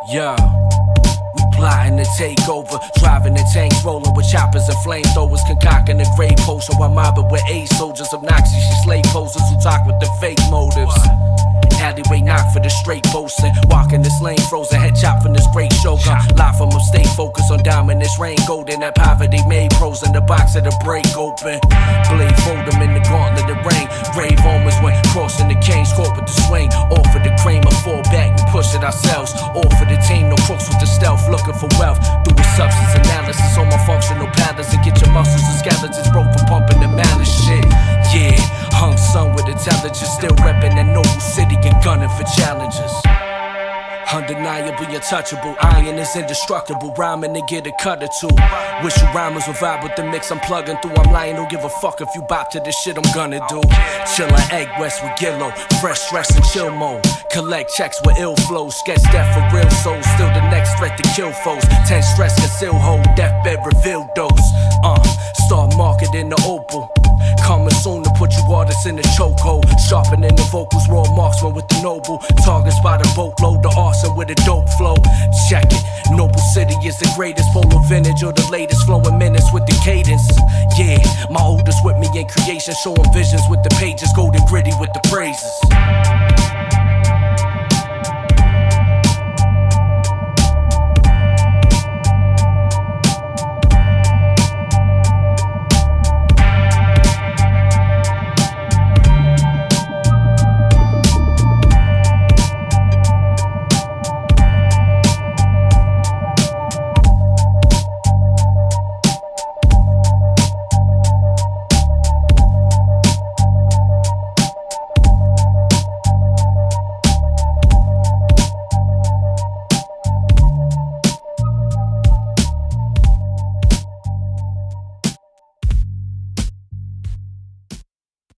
Yeah, we plotting to take over, driving the tanks, rolling with choppers and flamethrowers, concocting a grave potion while mobbing with ace soldiers, obnoxious slave posers who talk with the fake motives. Alleyway knock for the straight boasting, walking this lane frozen, head chop from this great shogun. Live from upstate, focus on diamond, this rain golden, that poverty made pros in the box of the break open. Blade fold them in the gauntlet of rain, grave omens when crossing the canes, caught with the swing. All for the cream, or fall back, we push it ourselves. All for the team, no crooks with the stealth, looking for wealth. Do a substance analysis on my functional palace and get your muscles and skeletons broke from pumping the malice shit. Yeah, hung son with intelligence, still repping that noble city and gunning for challenges. Undeniably untouchable, iron is indestructible, rhyming to get a cut or two. Wish you rhymers would vibe with the mix I'm plugging through. I'm lying, don't give a fuck if you bop to the shit I'm gonna do. Chill on Egg West with Gillo, fresh stress and chill mode. Collect checks with ill flows, sketch death for real souls. Still the next threat to kill foes. 10 stress conceal hold, deathbed reveal dose. Start marketing the opal. Coming soon to put you artists in the chokehold. Sharpening the vocals, raw marksman with the noble. Targets by the boatload, the arson with a dope flow. Check it, Noble City is the greatest. Polo vintage or the latest, flowing minutes with the cadence. Yeah, my oldest with me in creation, showing visions with the pages, golden gritty with the praises.